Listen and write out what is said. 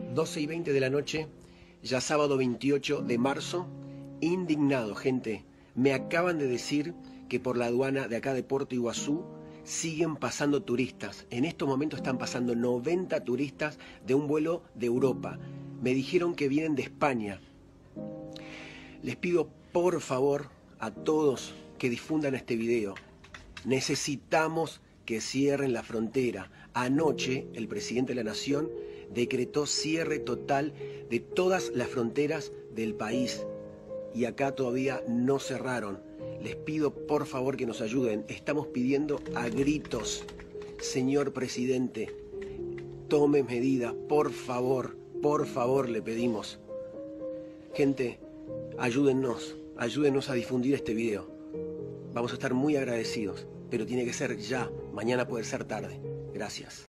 12:20 de la noche, ya sábado 28 de marzo. Indignado, gente. Me acaban de decir que por la aduana de acá de Puerto Iguazú siguen pasando turistas. En estos momentos están pasando 90 turistas de un vuelo de Europa. Me dijeron que vienen de España. Les pido por favor a todos que difundan este video. Necesitamos que cierren la frontera. Anoche el presidente de la Nación decretó cierre total de todas las fronteras del país y acá todavía no cerraron. Les pido por favor que nos ayuden. Estamos pidiendo a gritos, señor presidente, tome medidas, por favor le pedimos. Gente, ayúdennos a difundir este video. Vamos a estar muy agradecidos, pero tiene que ser ya, mañana puede ser tarde. Gracias.